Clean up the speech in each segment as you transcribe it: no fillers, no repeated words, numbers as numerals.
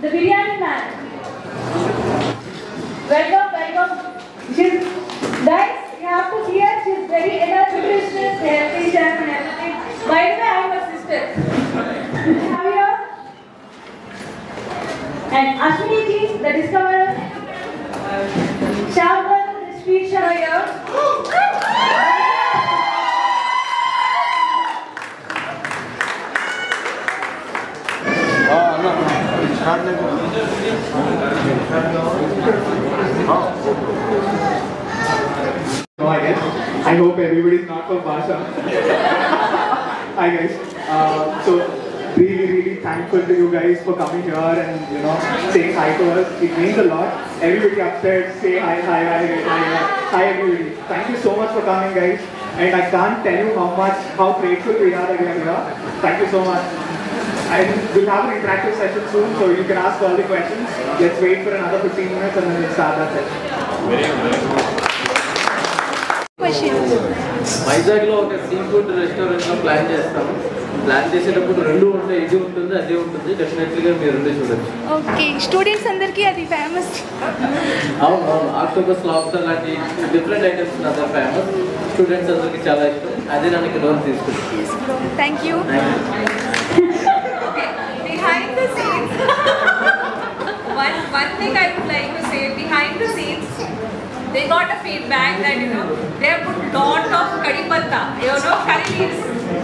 the biryani man. Welcome. Guys, you have to see her. She's very nutritionist, healthy chef and everything. By the way, I'm her sister. How are you? And Ashwini ji, the discoverer. Shaban, the street shower. No, I guess. I hope everybody's not from Basha. Hi guys. So really thankful to you guys for coming here and saying hi to us. It means a lot. Everybody upstairs say hi everybody. Thank you so much for coming guys. And I can't tell you how grateful we are that you are here. Thank you so much. And we'll have an interactive session soon, so you can ask all the questions. Let's wait for another 15 minutes and then we'll start that session. Very good. వైజాగ్లో ఒక sea food రెస్టారెంట్లో plan చేస్తాము. Plan చేసేటప్పుడు రెండు ఉంటాయి, ఇది ఉంటుంది అదే ఉంటుంది. డెఫినెట్లీగా మీరు రెండు చూడొచ్చు. ఓకే, స్టూడెంట్స్ అందరికీ అది ఫేమస్. అవును, ఆక్టోపస్ లాబ్స్టర్ లాంటి డిఫరెంట్ ఐటమ్స్ అదే ఫేమస్. స్టూడెంట్స్ అందరికీ చాలా ఇష్టం. అదే నాకు లోన్ తీసుకుంటాను. Thank you. Behind the scenes, one thing I would like to say, behind the scenes, they got a feedback that they have put lot of curry patta, curry leaves.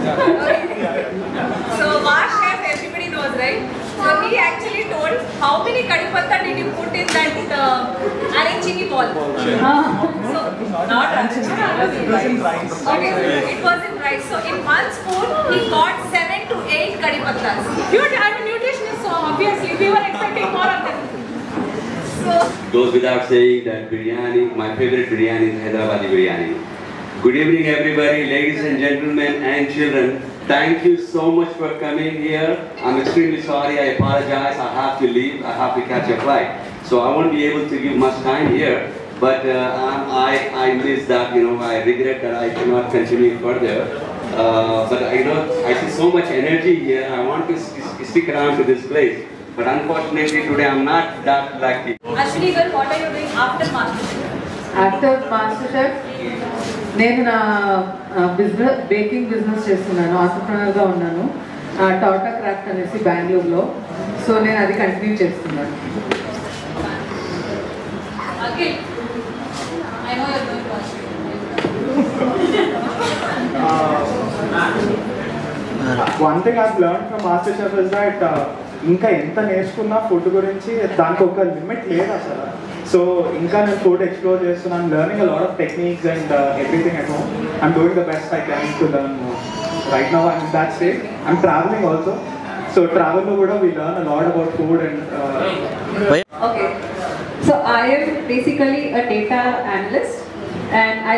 So our chef, everybody knows, right? So he actually told how many curry patta did you put in that arancini ball? So not arancini. It was in rice. Okay, it was in rice. So in one spoon he got 7 to 8 curry pattas. I'm a nutritionist, so obviously we were expecting more of them. So goes without saying that biryani, my favorite biryani is Hyderabadi biryani. Good evening everybody, ladies and gentlemen and children. Thank you so much for coming here. I'm extremely sorry, I apologize, I have to leave, I have to catch a flight. So I won't be able to give much time here, but I miss that, I regret that I cannot continue further. But I see so much energy here, I want to stick around to this place. But unfortunately today I'm not that lucky. Ashwini girl, what are you doing after MasterChef? After MasterChef, నేను నా baking business చేస్తున్నాను, ఆంటర్‌ప్రెన్యూర్‌గా ఉన్నాను. Tata craft అనేసి బెంగళూరులో. So నేను అది continue చేస్తున్నాను. Okay. I know you're going to ask. One thing I've learned from MasterChef is that ఇంకా ఎంత నేర్చుకున్నా ఫుడ్ గురించి దానికి ఒక లిమిట్ లేదు అసలు. సో ఇంకా నేను ఫుడ్ ఎక్స్ప్లోర్ చేస్తున్నాను, learning a lot of techniques and everything at home. I'm doing the best I can to learn more. Right now I'm in that stage. I'm travelling also. So ట్రావెల్లో కూడా we learn a lot about food and Okay, so I am basically a data analyst and I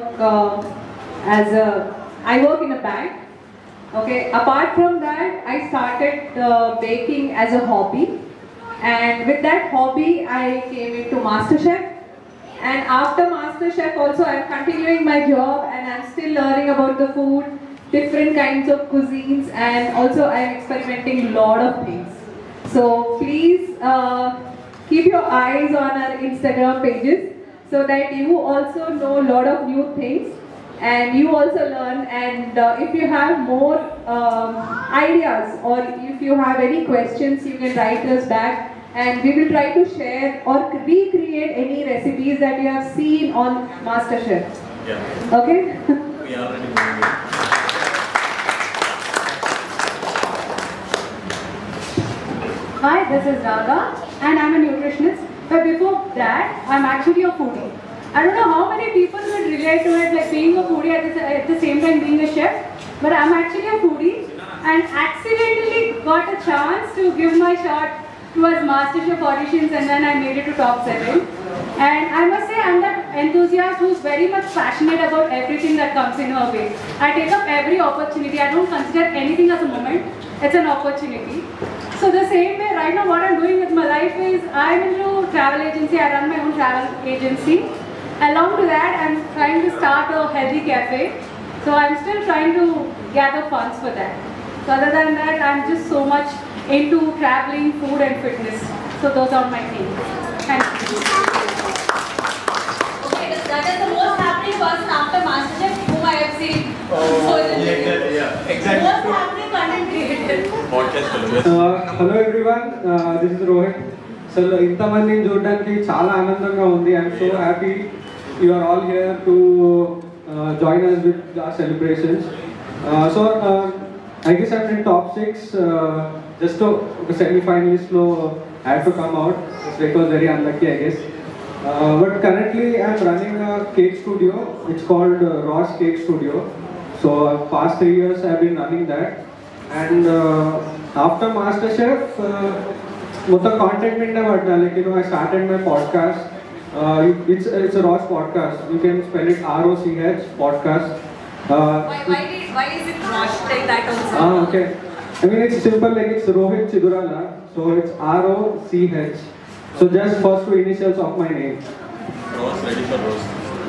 work in a bank. Okay, apart from that, I started baking as a hobby, and with that hobby I came into MasterChef, and after MasterChef also I am continuing my job and I am still learning about the food, different kinds of cuisines, and also I am experimenting a lot of things. So please keep your eyes on our Instagram pages so that you also know a lot of new things and you also learn. And if you have more ideas or if you have any questions, you can write us back and we will try to share or recreate any recipes that you have seen on MasterChef. Yeah. Okay? We are already moving. Hi, this is Raga and I'm a nutritionist. But before that, I'm actually a foodie. I don't know how many people would relate to it, like being a foodie at the same time being a chef. But I'm actually a foodie and accidentally got a chance to give my shot towards MasterChef auditions, and then I made it to top 7. And I must say I'm that enthusiast who's very much passionate about everything that comes in her way. I take up every opportunity. I don't consider anything as a moment. It's an opportunity. So the same way right now what I'm doing with my life is I'm into travel agency. I run my own travel agency. Along to that I'm trying to start a healthy cafe. So I'm still trying to gather funds for that. So other than that I'm just so much into traveling, food and fitness. So those are my things. Thank you. Okay, that is the most happening person after MasterChef who I have seen. Exactly. Most happening content creator. Podcast. Hello everyone, this is Rohit. So ఇంతమందిని చూడడానికి చాలా ఆనందంగా ఉంది. I'm so happy you are all here to join us with our celebrations. So I guess I'm in top 6. Just to semi-finalist lo I had to come out. It was very unlucky, I guess. But currently I'm running a cake studio. It's called Ross Cake Studio. So past 3 years I've been running that. And after MasterChef, with the content in the world, like I started my podcast. It's a Ross podcast. You can spell it ROCH podcast. Why is it Rosh like that also? Okay. I mean it's simple, like it's Rohit Chidurala. So it's ROCH. So just first 2 initials of my name. Rose, ready for Rose.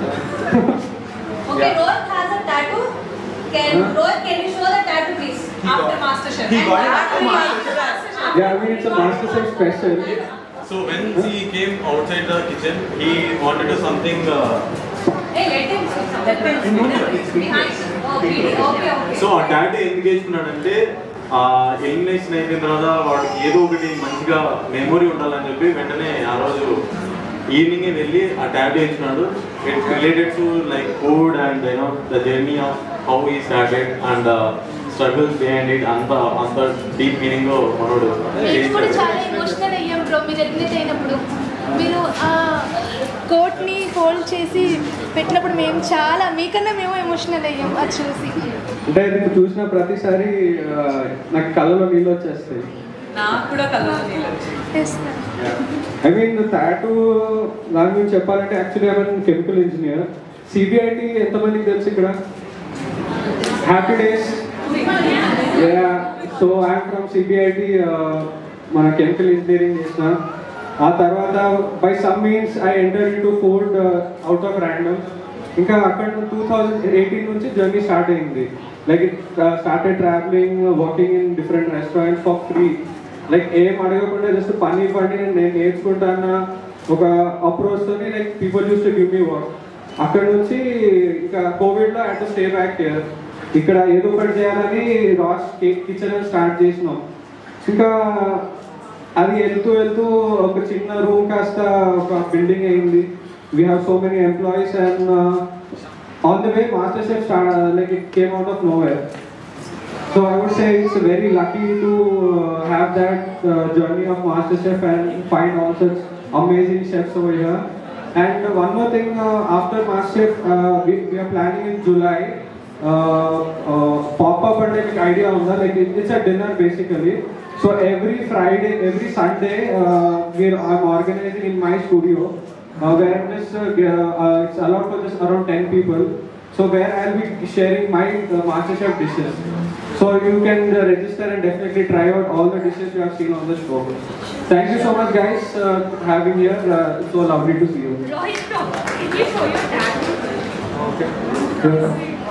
Okay, Rohit has a tattoo. Rohit, can you show the tattoo please? After MasterChef. He got it After MasterChef. Yeah, I mean it's a MasterChef special. So when he came outside the kitchen, he wanted to something. Hey, let him. Behind. Okay. So ఆ tattoo ఎందుకు వేసుకున్నాడంటే elimination అయిపోయిన తర్వాత వాడికి ఏదో ఒకటి మంచిగా memory ఉండాలని చెప్పి వెంటనే ఆ రోజు ఈవినింగే వెళ్ళి ఆ టాటూ వేసుకున్నాడు. It's related to like food and you know the journey of how he started and struggles behind it అంత డీప్ మీనింగ్ లో మనోడు మేము కూడా చాలా ఎమోషనల్ అయ్యాం బ్రో మీరు అడ్మిట్ అయినప్పుడు. మీరు ఆ కోట్ని ఫోల్డ్ చేసి పెట్టినప్పుడు మేము చాలా మీకన్నా మేము ఎమోషనల్ అయ్యాం అది చూసి. అంటే ఇది చూసిన ప్రతిసారి నాకు కళ్ళలో నీళ్ళు వచ్చేస్తాయి. నాకు కూడా కళ్ళలో నీళ్ళు వచ్చేస్తాయి. ఐ మీన్ టాటూ దాని గురించి చెప్పాలంటే actually I'm chemical engineer. CBIT ఎంతమందికి తెలుసు ఇక్కడ? Happy days. So I'm from CBIT. మన కెమికల్ ఇంజనీరింగ్ చేసిన ఆ తర్వాత by some means I enter in to food out of random. ఇంకా అక్కడ 2018 నుంచి జర్నీ స్టార్ట్ అయింది. Like it started travelling, working in different restaurants for free. Like ఏం అడగకుండా జస్ట్ పని ఇవ్వండి నేను నేర్చుకుంటాన్న ఒక అప్రోచ్తోని like people use to give me work. అక్కడ నుంచి ఇంకా కోవిడ్లో at to stay back here. ఇక్కడ ఏదో ఒకటి చేయాలని రాస్ కేక్ కిచెన్ స్టార్ట్ చేసినాం. ఇంకా అది వెళ్తూ ఒక చిన్న రూమ్ కాస్త ఒక బిల్డింగ్ అయింది. We have so many employees and on the way MasterChef like it came out of nowhere. So I would say it's very lucky to have that journey of MasterChef and find all such amazing chefs over here. And one more thing, after MasterChef, we are planning in July pop-up and like idea on that. Like it's a dinner basically. So every Friday, every Sunday, I'm organizing in my studio. Where just it's allowed for just around 10 people. So where I'll be sharing my MasterChef dishes. So you can register and definitely try out all the dishes you have seen on the show. Thank you so much guys having here. It's so lovely to see you. Rohit, no. Can you show your tattoo? Okay. Good.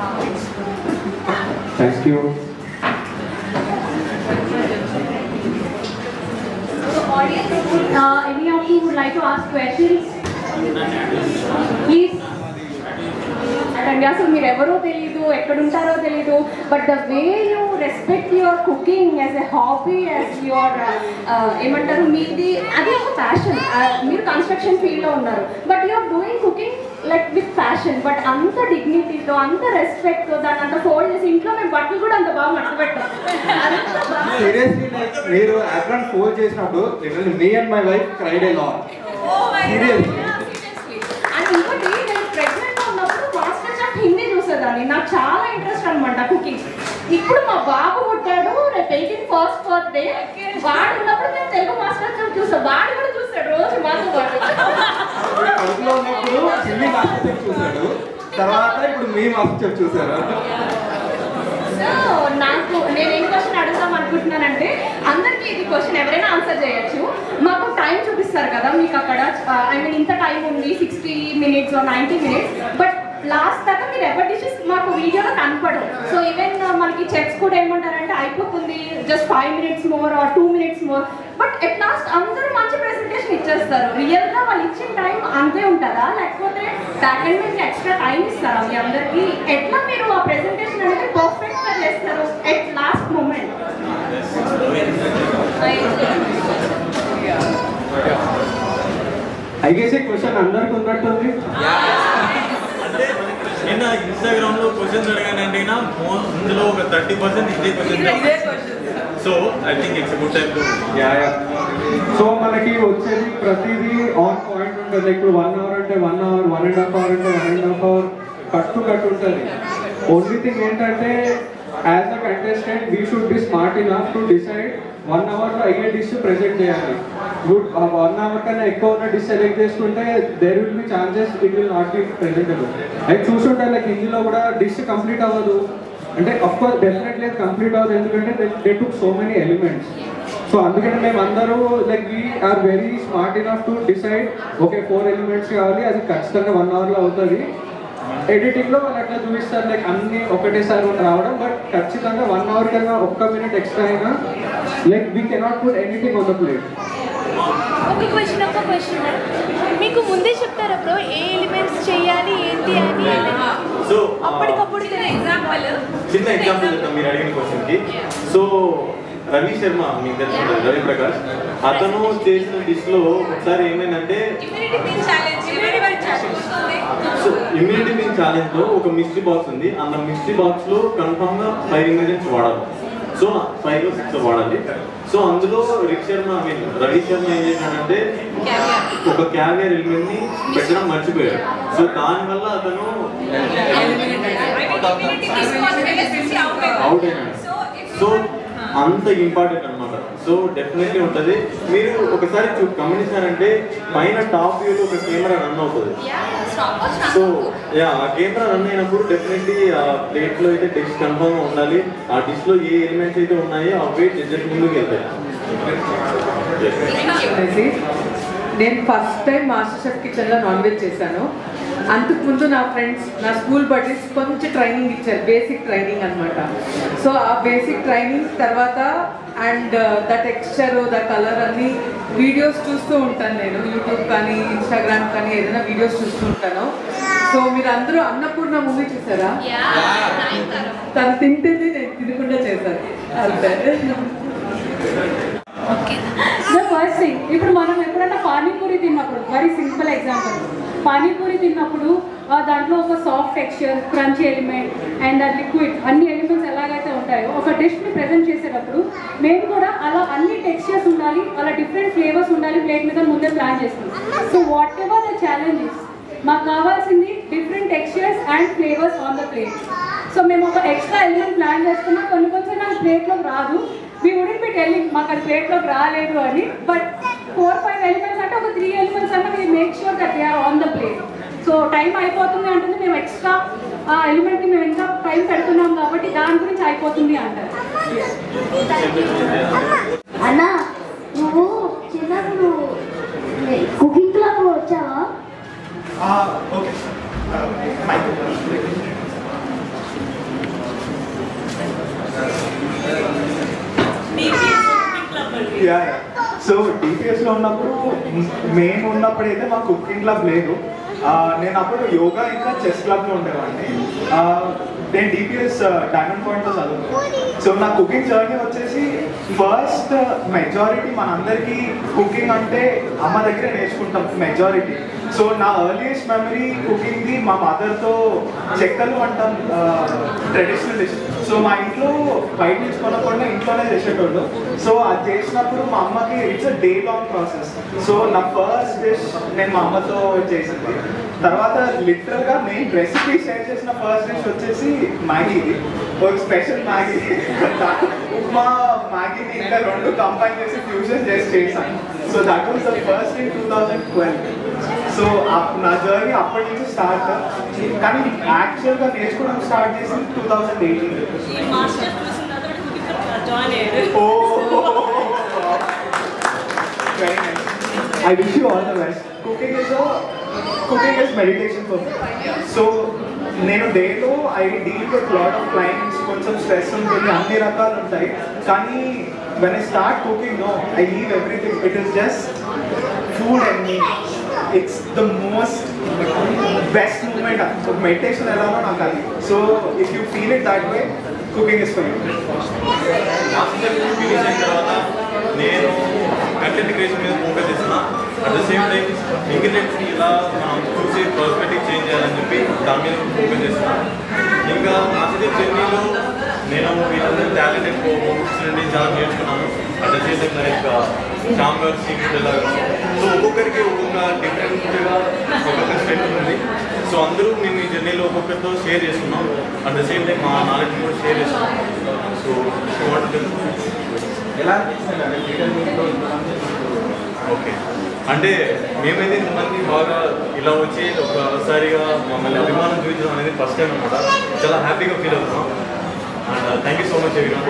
Thank you. So audience, any of you would like to ask questions? Please. అండి అసలు మీరు ఎవరో తెలీదు, ఎక్కడుంటారో తెలీదు, but the way you respect your cooking as a hobby, as your ఏమంటారు మీది అది ఒక ప్యాషన్. మీరు కన్స్ట్రక్షన్ ఫీల్డ్లో ఉన్నారు but you're doing cooking like with passion, but అంత డిగ్నిటీతో అంత రెస్పెక్ట్తో దాన్ని అంత ఫోల్డ్ చేసి ఇంట్లో మేము బట్టలు కూడా అంత బాగా మట్టు పెట్టాం. Seriously, like మీరు అప్రాన్ ఫోల్డ్ చేసినప్పుడు me and my wife cried a lot. Seriously. And ఇంకోటి నేను ప్రెగ్నెంట్గా ఉన్నప్పుడు MasterChef హిందీ చూసేదాన్ని. నాకు చాలా ఇంట్రెస్ట్ అనమాట కుకింగ్. ఇప్పుడు మా బాబు పుట్టాడు, రేపు 18 ఫస్ట్ బర్త్డే. వాడు ఉన్నప్పుడు నేను తెలుగు MasterChef చూసాను. వాడు కూడా చూస్తాడు రోజు మాతో పాటు. కడుపులో ఉన్నప్పుడు హిందీ MasterChef చూసాడు, తర్వాత ఇప్పుడు మీ MasterChef చూసారు. సో నాకు నేనేం క్వశ్చన్ అడుగుదాం అనుకుంటున్నానంటే, అందరికీ ఇది క్వశ్చన్ ఎవరైనా ఆన్సర్ చేయొచ్చు. మాకు టైం చూపిస్తారు కదా మీకు అక్కడ, ఐ మీన్ ఇంత టైం ఉంది 60 minutes or 90 minutes, but last దాకా మీరు ఎవరి డిషెస్ మాకు వీడియోలో కనపడవు. సో ఈవెన్ మనకి చెఫ్స్ కూడా ఏమంటారంటే అయిపోతుంది just 5 minutes more or 2 minutes more, but at last అందరూ మంచి ప్రెజెంటేషన్ ఇచ్చేస్తారు. రియల్గా వాళ్ళు ఇచ్చిన టైం అంతే ఉంటుందా, లేకపోతే బ్యాక్ అండ్ మీద ఎక్స్ట్రా టైం ఇస్తారా మీ అందరికీ? ఎట్లా మీరు ఆ ప్రెజెంటేషన్ అనేది పర్ఫెక్ట్గా చేస్తారు at last moment? I guess ఈ క్వశ్చన్ అందరికి ఉన్నట్టుంది. నిన్న ఇన్స్టాగ్రామ్ లో క్వశ్చన్స్ అడగానంటే ఇందులో ఒక 30% ఇదే question. So I think it's good time to so మనకి వచ్చేది ప్రతిదీ ఆన్ పాయింట్ ఉంటుంది. ఇప్పుడు 1 hour అంటే 1 hour, 1.5 hour అంటే 1.5 hour కట్టు ఉంటుంది. ఓన్లీ థింగ్ ఏంటంటే as a contestant we should be smart enough to decide 1 hour లో అయ్యే డిష్ ప్రెజెంట్ చేయాలి. గుడ్ 1 hour కన్నా ఎక్కువ ఉన్న డిష్ సెలెక్ట్ చేసుకుంటే there will be chances it will not be presentable. అయితే చూసుంటే లైక్ హిందీలో కూడా డిష్ కంప్లీట్ అవ్వదు అంటే అఫ్ కోర్స్ డెఫినెట్లీ కంప్లీట్ అవ్వదు, ఎందుకంటే they took so many elements. So అందుకని మేము అందరూ like we're very smart enough to decide okay 4 elements కావాలి, అది ఖచ్చితంగా 1 hour లో అవుతుంది. ఎడిటింగ్లో వాళ్ళు అట్లా చూపిస్తారు లైక్ అన్ని ఒకటేసారి రావడం, బట్ ఖచ్చితంగా 1 hour కన్నా 1 minute ఎక్స్ట్రా అయినా like we cannot put anything on the plate. ఒక క్వశ్చన్ మీకు ముందే చెప్తారా బ్రో ఏ ఎలిమెంట్స్ చేయాలి ఏంటి అని? సో అప్పటికప్పుడు చిన్న ఎగ్జాంపుల్ చెప్తాం మీరు అడిగిన క్వశ్చన్కి. సో రవి శర్మ మీకు తెలుసు, రవి ప్రకాష్, అతను చేసిన డిష్లో ఒకసారి ఏమైందంటే సో ఇమ్యూనిటీ మీన్ ఛాలెంజ్ లో ఒక మిస్టరీ బాక్స్ ఉంది. అంత మిస్టరీ బాక్స్ లో కన్ఫర్మ్ గా 5 ingredients వాడాలి. సో 5 or 6 వాడాలి. సో అందులో రవి శర్మ ఏం చేశాడంటే ఒక క్యావియర్ ఎలిమెంట్ ని పెట్టడం మర్చిపోయాడు. సో దానివల్ల అతను అవుట్ అయినాడు. సో అంత ఇంపార్టెంట్ అనమాట. సో డెఫినెట్లీ ఉంటుంది. మీరు ఒకసారి గమనించారంటే పైన టాప్ వ్యూలో ఒక కెమెరా రన్ అవుతుంది. సో ఆ కెమెరా రన్ అయినప్పుడు డెఫినెట్లీ ఆ ప్లేట్లో అయితే డిష్ కన్ఫర్మ్ ఉండాలి. ఆ డిష్లో ఏ ఎలిమెంట్స్ అయితే ఉన్నాయో అవే జడ్జెస్ ముందుకు వెళ్తాయి. నేను ఫస్ట్ టైం మాస్టర్ షెఫ్ కిచెన్లో నాన్ వెజ్ చేశాను. అంతకుముందు నా ఫ్రెండ్స్, నా స్కూల్ బడ్డీస్ కొంచెం ట్రైనింగ్ ఇచ్చారు, బేసిక్ ట్రైనింగ్ అనమాట. సో ఆ బేసిక్ ట్రైనింగ్ తర్వాత and the texture, the colour అన్ని వీడియోస్ చూస్తూ ఉంటాను నేను, యూట్యూబ్ కానీ ఇన్స్టాగ్రామ్ కానీ ఏదైనా వీడియోస్ చూస్తూ ఉంటాను. సో మీరు అందరూ అన్నపూర్ణ మూవీ చూసారా? తను తింటుంది, నేను తినకుండా చేశాను అంతే. ఫస్ట్ థింగ్, ఇప్పుడు మనం ఎప్పుడైనా పానీపూరి తిన్నప్పుడు, వెరీ సింపుల్ ఎగ్జాంపుల్, పానీపూరి తిన్నప్పుడు దాంట్లో ఒక soft texture, crunchy element and liquid అన్ని ఎలిమెంట్స్ ఎలాగైతే ఉంటాయో ఒక డిష్ని ప్రజెంట్ చేసేటప్పుడు మేము కూడా అలా అన్ని టెక్స్చర్స్ ఉండాలి, అలా డిఫరెంట్ ఫ్లేవర్స్ ఉండాలి ప్లేట్ మీద ముందే ప్లాన్ చేస్తాం. So whatever the challenges, మాకు కావాల్సింది different textures and flavours on the plate. So మేము ఒక ఎక్స్ట్రా ఎలిమెంట్ ప్లాన్ చేసుకున్నాం, కొంచెం నాకు ప్లేట్లోకి రాదు, we wouldn't be telling మాకు అది ప్లేట్లోకి రాలేదు అని, బట్ 4-5 elements అంటే ఒక 3 elements అన్న we make sure that they are on the plate. So time అయిపోతుంది అంటుంది, మేము ఎక్స్ట్రా ఆ ఎలిమెంట్కి మేము ఇంకా టైం పెడుతున్నాం కాబట్టి దాని గురించి అయిపోతుంది అంటారు. అన్నా, నువ్వు చిన్నప్పుడు కుకింగ్ క్లాస్ వచ్చావా? ఓకే. సో డిపిఎస్లో ఉన్నప్పుడు మేము ఉన్నప్పుడైతే మా కుకింగ్ క్లబ్ లేదు. నేను అప్పుడు యోగా ఇంకా చెస్ క్లబ్లో ఉండేవాడిని. నేను డిపిఎస్ డైమండ్ పాయింట్లో చదువుతాను. సో నా కుకింగ్ జర్నీ వచ్చేసి ఫస్ట్ మెజారిటీ మనందరికీ కుకింగ్ అంటే అమ్మ దగ్గరే నేర్చుకుంటాం మెజారిటీ. సో నా ఎర్లియస్ట్ మెమరీ కుకింగ్ది మా మదర్తో చెక్కలు అంటాం, ట్రెడిషనల్ డిష్. సో మా ఇంట్లో బయట నుంచి కొనకుండా ఇంట్లోనే చేసేటోళ్ళు. సో అది చేసినప్పుడు మా అమ్మకి it's a day long process. So నా ఫస్ట్ డిష్ నేను మా అమ్మతో చేసింది. తర్వాత లిటరల్గా నేను రెసిపీ షేర్ చేసిన ఫస్ట్ డిష్ వచ్చేసి మ్యాగీది, ఒక స్పెషల్ మ్యాగీ. ఉప్మా మ్యాగీని ఇంకా 2 కంబైన్ చేసి ఫ్యూజన్ చేశాను. So that was the first in 2012. So నా జర్నీ అప్పటి నుంచి స్టార్ట్, కానీ యాక్చువల్గా నేర్చుకోవడం స్టార్ట్ చేసింది 2018. Very nice. I wish you all the best. Cooking is meditation for me. So నేను డేలో I deal with lot of clients, కొంచెం స్ట్రెస్ ఉంటుంది, అన్ని రకాలు ఉంటాయి. కానీ when I start cooking, no, I leave everything. It is just food and me. It's the most best moment. Meditation elano నాకు అది. So if you feel it that way, cooking is for you. Master finish అయిన తర్వాత నేను content creation మీద focus చేస్తున్నా. At the same time ingredients ఇలా మనం చూసి పర్స్పెక్టివ్ చేంజ్ చేయాలని చెప్పి దాని మీద ఫోకస్ చేస్తున్నా. ఇంకా మాస్టర్ జర్నీలో నేను వీళ్ళందరూ టాలెంట్ ఎక్కువ బుక్స్ నుండి చాలా నేర్చుకున్నాను. At the same time like sambar secret ఎలాగా. సో ఒక్కొక్కరికి ఒక్కొక్క డిఫరెంట్గా ఒక్కొక్క స్టైల్ ఉంది. సో అందరూ మేము ఈ జర్నీలో ఒక్కొక్కరితో షేర్ చేసుకున్నాం. అట్ ద సేమ్ టైం మా నాలెడ్జ్ కూడా షేర్ చేసుకున్నాం. సో ఎలా ఓకే అంటే మేమైతే ఇంతమంది బాగా ఇలా వచ్చి ఒకసారిగా మమ్మల్ని అభిమానం చూపించడం అనేది ఫస్ట్ టైం అనమాట. చాలా హ్యాపీగా ఫీల్ అవుతున్నాం. And thank you so much everyone.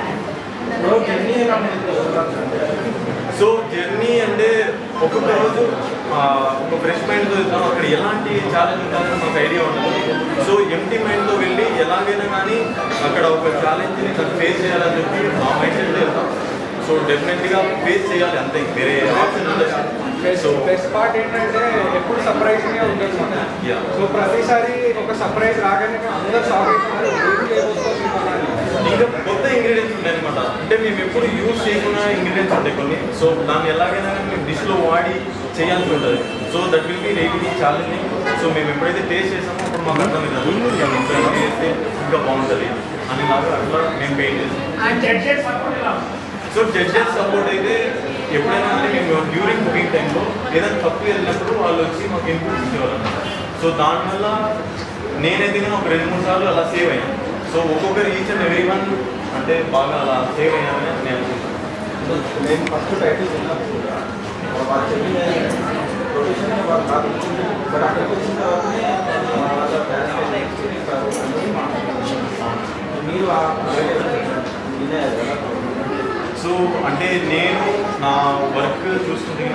So journey అంటే ఒక్కొక్క రోజు ఒక ఫ్రెష్ మైండ్తో వెళ్తాం. అక్కడ ఎలాంటి ఛాలెంజ్ ఉంటుందో మాకు ఐడియా ఉంటుంది. సో ఎంటీ మైండ్తో వెళ్ళి ఎలాగైనా కానీ అక్కడ ఒక ఛాలెంజ్ని ఫేస్ చేయాలని చెప్పి ఆ మైండ్ సెట్తో వెళ్తాం. సో డెఫినెట్గా ఫేస్ చేయాలి, అంతే, వేరే ఆప్షన్ ఉండదు. సో బెస్ట్ పార్ట్ ఏంటంటే ఎప్పుడు సర్ప్రైజింగ్గా ఉంటుంది మన. సో ప్రతిసారి ఒక సర్ప్రైజ్ రాగానే అందరూ షాక్ అవుతున్నారు. ఇంకా కొత్త ఇంగ్రీడియంట్స్ ఉంటాయి అనమాట. అంటే మేము ఎప్పుడు యూజ్ చేయకుండా ఇంగ్రీడియంట్స్ ఉంటాయి కొన్ని. సో దాన్ని ఎలాగైనా మేము డిష్లో వాడి చేయాల్సి ఉంటుంది. So that will be really challenging. So మేము ఎప్పుడైతే టేస్ట్ చేసామో అప్పుడు మాకు అర్థమైంది చేస్తే ఇంకా బాగుంటుంది అని లాగా అట్లా మేము పెయింట్ చేస్తాం. సో జడ్జెస్ సపోర్ట్ అయితే ఎప్పుడైనా కానీ మేము డ్యూరింగ్ కుకింగ్ టైంలో ఏదైనా తప్పు వెళ్ళినప్పుడు వాళ్ళు వచ్చి మాకు ఇన్పుట్స్ ఇచ్చేవాళ్ళు. సో దానివల్ల నేనైతే ఒక 2-3 సార్లు అలా సేవ్ అయ్యాను. సో ఒక్కొక్కరు ఈచ్ అండ్ ఎవ్రీ వన్ అంటే బాగా అలా సేవ్ అయ్యామని నేను అనుకుంటాను. నేను ఫస్ట్ టైటిల్ చిన్నప్పుడు వాళ్ళు చెప్పిన ప్రొఫెషన్ వాళ్ళు కాదు, బట్ అక్కడికి వచ్చిన తర్వాతనే మీరు సో అంటే నేను నా వర్క్ చూసుకుంటే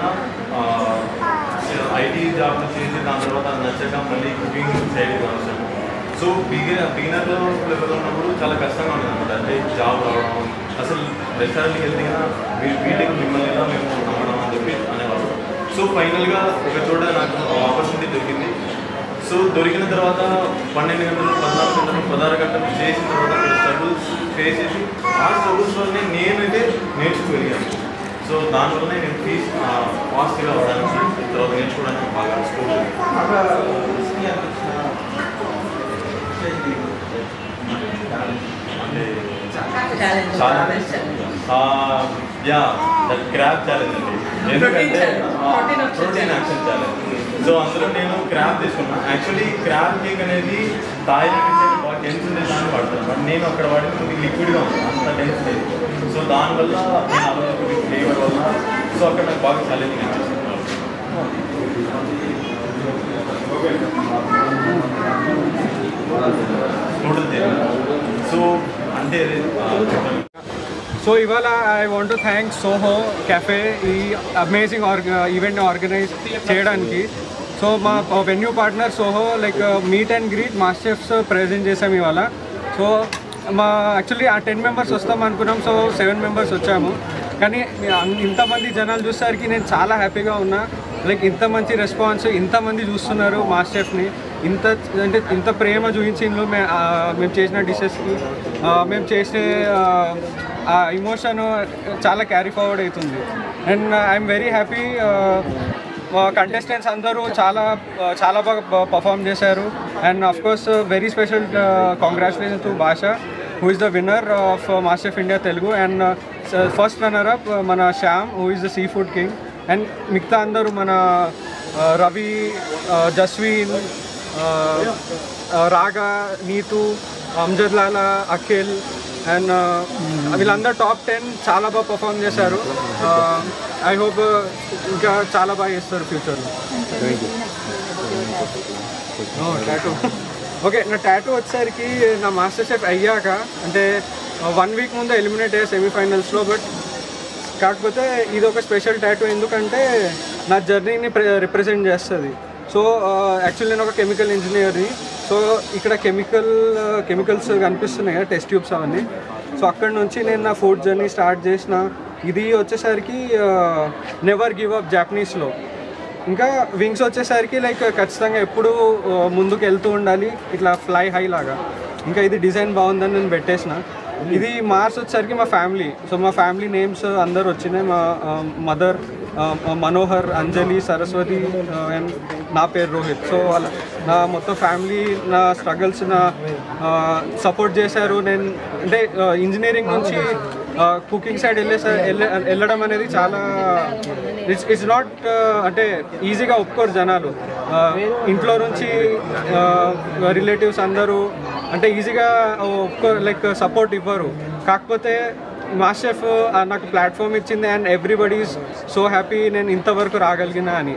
ఐటీ జాబ్ చేసి దాని తర్వాత నచ్చక మళ్ళీ కుకింగ్ సైడ్ వచ్చాను. సో బిగినర్ లెవెల్లో ఉన్నప్పుడు చాలా కష్టంగా ఉంటుంది అనమాట. అంటే జాబ్ రావడం, అసలు రెస్టారెంట్కి వెళ్తే వీటికి మిమ్మల్ని ఎలా మేము నమ్మడం అని చెప్పి అనేవాళ్ళు. సో ఫైనల్గా ఒక చోట నాకు ఆపర్చునిటీ దొరికింది. సో దొరికిన తర్వాత 12 గంటలు 14 గంటలు 16 గంటలు చేసిన తర్వాత అక్కడ స్ట్రగుల్స్ ఫేస్ చేసి ఆ స్ట్రగుల్స్ వల్లనే నేనైతే నేర్చుకోగలిగాను. సో దానివల్లనే నేను ఫాస్ట్గా అవ్వడానికి తర్వాత నేర్చుకోవడానికి బాగా స్కోప్ ఉంది. అంటే యా దట్ క్రాబ్ ఛాలెంజ్ అండి. ఎందుకంటే ప్రోటీన్ యాక్షన్ ఛాలెంజ్. సో అందులో నేను క్రాబ్ తీసుకున్నాను. యాక్చువల్లీ క్రాబ్ కేక్ అనేది థాయిలాండ్ నుంచి బాగా టెన్స్ ఉండేది దాన్ని వాడతాను. బట్ నేను అక్కడ వాడిన లిక్విడ్గా ఉంది, అంత టెన్స్ లేదు. సో దానివల్ల నేను ఆలోచించుకునే ఫ్లేవర్ వల్ల సో అక్కడ నాకు బాగా ఛాలెంజింగ్ అనిపిస్తుంది. సో అంటే సో ఇవాళ I want to thank Soho cafe ఈ అమేజింగ్ ఈవెంట్ని ఆర్గనైజ్ చేయడానికి. సో మా venue partner Soho like meet and greet master chefs present చేసాం ఇవాళ. సో యాక్చువల్లీ ఆ 10 మెంబర్స్ వస్తాం అనుకున్నాం. సో 7 మెంబర్స్ వచ్చాము. కానీ ఇంతమంది జనాలు చూసేసరికి నేను చాలా హ్యాపీగా ఉన్నా. లైక్ ఇంత మంచి రెస్పాన్స్, ఇంతమంది చూస్తున్నారు మాస్టర్ షెఫ్ని. ఇంత ప్రేమ చూపించిండ్రు మేము చేసిన డిషెస్కి. మేము చేసే ఆ ఇమోషన్ చాలా క్యారీ ఫార్వర్డ్ అవుతుంది. And I'm very happy. Contestants అందరూ చాలా బాగా పర్ఫామ్ చేశారు. And of course very special congratulation to Basha, who is the winner of Master Chef India Telugu, and first runner up mana Shyam, who is the seafood king, and మిగతా అందరూ మన Ravi, Jasveen, Raga, Neetu, Amjad Lala, Akhil and వీళ్ళందరూ top 10 చాలా బాగా perform చేశారు. I hope ఇంకా చాలా బాగా చేస్తారు ఫ్యూచర్లో. Tattoo okay. నా టాటూ వచ్చేసరికి నా మాస్టర్ షెఫ్ అయ్యాక అంటే 1 వీక్ ముందు ఎలిమినేట్ అయ్యా సెమీఫైనల్స్లో. బట్ కాకపోతే ఇది ఒక స్పెషల్ టాటూ, ఎందుకంటే నా జర్నీని రిప్రజెంట్ చేస్తుంది. సో యాక్చువల్లీ నేను ఒక కెమికల్ ఇంజనీర్ని. సో ఇక్కడ కెమికల్స్ కనిపిస్తున్నాయి కదా, టెస్ట్ ట్యూబ్స్ అవన్నీ. సో అక్కడ నుంచి నేను నా ఫుడ్ జర్నీ స్టార్ట్ చేసిన. ఇది వచ్చేసరికి నెవర్ గివ్ అప్ జాపనీస్లో. ఇంకా వింగ్స్ వచ్చేసరికి లైక్ ఖచ్చితంగా ఎప్పుడు ముందుకు వెళ్తూ ఉండాలి, ఇట్లా ఫ్లై హై లాగా. ఇంకా ఇది డిజైన్ బాగుందని నేను పెట్టేసిన. ఇది మార్స్ వచ్చేసరికి మా ఫ్యామిలీ. సో మా ఫ్యామిలీ నేమ్స్ అందరు వచ్చినాయి. మా మదర్ మనోహర్, అంజలి, సరస్వతి అండ్ నా పేరు రోహిత్. సో అలా నా మొత్తం ఫ్యామిలీ నా స్ట్రగల్స్ నా సపోర్ట్ చేశారు. నేను అంటే ఇంజనీరింగ్ నుంచి కుకింగ్ సైడ్ వెళ్ళడం అనేది చాలా ఇట్స్ నాట్ అంటే ఈజీగా ఒప్పుకోరు జనాలు. ఇంట్లో నుంచి రిలేటివ్స్ అందరూ అంటే ఈజీగా ఒప్పుకోరు, లైక్ సపోర్ట్ ఇవ్వరు. కాకపోతే మాస్టర్ షెఫ్ నాకు ప్లాట్ఫామ్ ఇచ్చింది and everybody is so happy నేను ఇంతవరకు రాగలిగినా అని.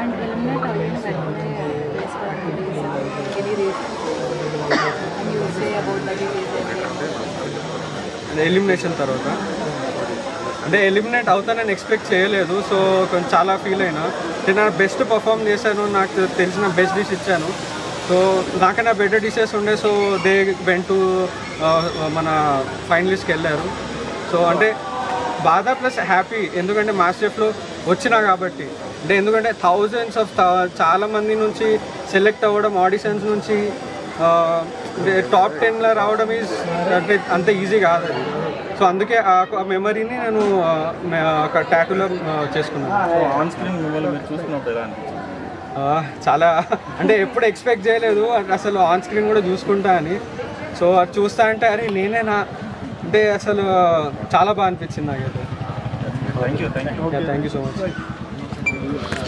ఎలిమినేషన్ తర్వాత అంటే ఎలిమినేట్ అవుతానని ఎక్స్పెక్ట్ చేయలేదు. సో కొంచెం చాలా ఫీల్ అయినా. నేను నా బెస్ట్ పర్ఫామ్ చేశాను, నాకు తెలిసిన బెస్ట్ డిష్ ఇచ్చాను. సో నాకైనా బెటర్ డిషెస్ ఉండే. సో దే వెంట్ టు మన ఫైనలిస్ట్కి వెళ్ళారు. సో అంటే బాధ ప్లస్ హ్యాపీ, ఎందుకంటే మాస్టర్ షెఫ్లో వచ్చినా కాబట్టి. అంటే ఎందుకంటే థౌజండ్స్ ఆఫ్ చాలామంది నుంచి సెలెక్ట్ అవ్వడం, ఆడిషన్స్ నుంచి టాప్ 10లో రావడం ఈజ్ అంటే అంత ఈజీ కాదు. సో అందుకే ఆ మెమరీని నేను టాటూలో చేసుకున్నాను. ఆన్ స్క్రీన్ మిమ్మల్ని మీరు చూసుకున్నప్పుడు ఎలా అనిపించింది? చాలా అంటే ఎప్పుడు ఎక్స్పెక్ట్ చేయలేదు అసలు ఆన్ స్క్రీన్ కూడా చూసుకుంటా అని. సో అది చూస్తా అంటే అరే నేనేనా అంటే అసలు చాలా బాగా అనిపించింది నాకైతే. Thank you so much.